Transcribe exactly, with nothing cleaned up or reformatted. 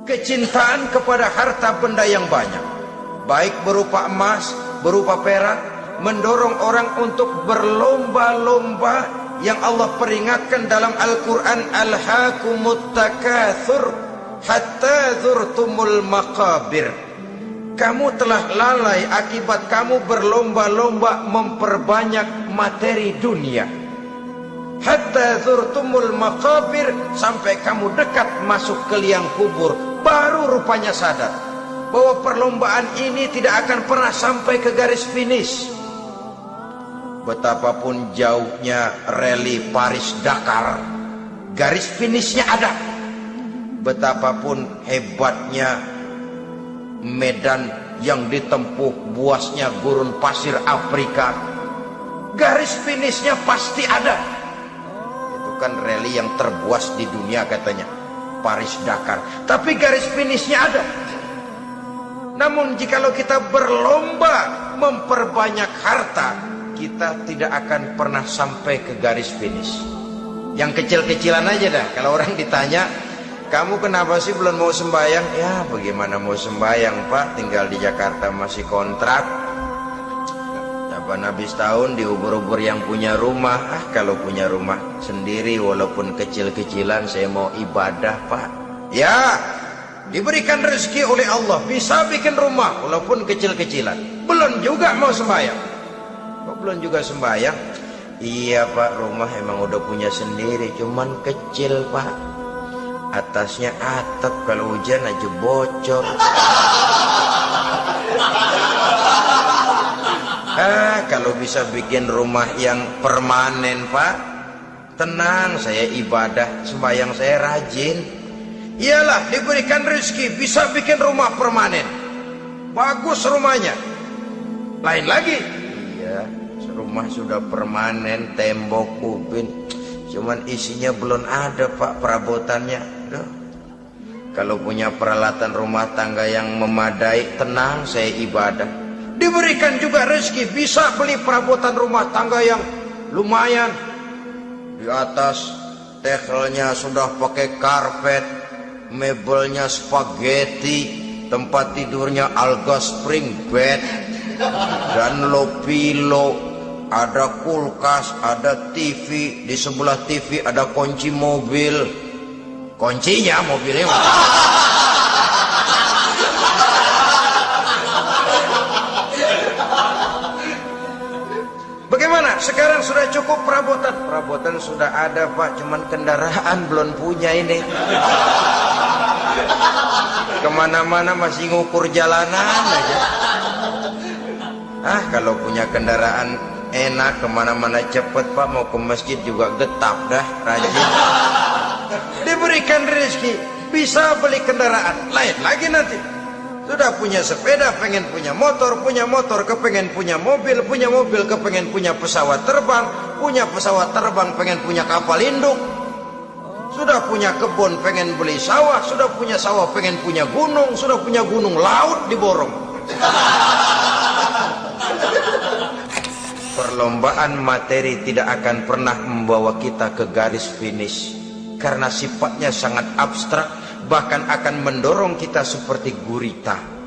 kecintaan kepada harta benda yang banyak, baik berupa emas, berupa perak, mendorong orang untuk berlomba-lomba yang Allah peringatkan dalam Al-Quran, alhaakumut takatsur hatta zurtumul maqabir. Kamu telah lalai akibat kamu berlomba-lomba memperbanyak materi dunia. Hatta zurtumul maqabir, sampai kamu dekat masuk ke liang kubur, baru rupanya sadar bahwa perlombaan ini tidak akan pernah sampai ke garis finish. Betapapun jauhnya rally Paris-Dakar, garis finishnya ada. Betapapun hebatnya medan yang ditempuh, buasnya gurun pasir Afrika, garis finishnya pasti ada. Itu kan rally yang terbuas di dunia katanya, Paris-Dakar, tapi garis finishnya ada. Namun jikalau kita berlomba memperbanyak harta, kita tidak akan pernah sampai ke garis finish. Yang kecil-kecilan aja dah. Kalau orang ditanya, kamu kenapa sih belum mau sembahyang? Ya bagaimana mau sembahyang Pak, tinggal di Jakarta masih kontrak. Kapan habis tahun diubur-ubur yang punya rumah. Ah kalau punya rumah sendiri walaupun kecil-kecilan, saya mau ibadah Pak. Ya, diberikan rezeki oleh Allah, bisa bikin rumah walaupun kecil-kecilan, belum juga mau sembahyang. Kok belum juga sembahyang? Iya Pak, rumah emang udah punya sendiri, cuman kecil Pak, atasnya atap, kalau hujan aja bocor. Ah, kalau bisa bikin rumah yang permanen Pak, tenang, saya ibadah, sembahyang saya rajin. Iyalah, diberikan rezeki bisa bikin rumah permanen, bagus rumahnya. Lain lagi, iya, rumah sudah permanen, tembok, ubin, cuman isinya belum ada Pak, perabotannya. Duh. Kalau punya peralatan rumah tangga yang memadai, tenang, saya ibadah. Diberikan juga rezeki bisa beli perabotan rumah tangga yang lumayan. Di atas tekelnya sudah pakai karpet, mebelnya spaghetti, tempat tidurnya alga spring bed dan low pillow, ada kulkas, ada T V, di sebelah T V ada kunci mobil. Kuncinya mobilnya bagaimana? Sekarang sudah cukup perabotan. Perabotan sudah ada Pak, cuman kendaraan belum punya ini. Kemana-mana masih ngukur jalanan aja. Ah kalau punya kendaraan enak, kemana-mana cepet Pak, mau ke masjid juga getap dah, rajin. Diberikan rezeki bisa beli kendaraan. Lain lagi nanti, sudah punya sepeda pengen punya motor, punya motor kepengen punya mobil, punya mobil kepengen punya pesawat terbang, punya pesawat terbang pengen punya kapal induk. Sudah punya kebun pengen beli sawah, sudah punya sawah pengen punya gunung, sudah punya gunung, laut diborong. Perlombaan materi tidak akan pernah membawa kita ke garis finish, karena sifatnya sangat abstrak, bahkan akan mendorong kita seperti gurita.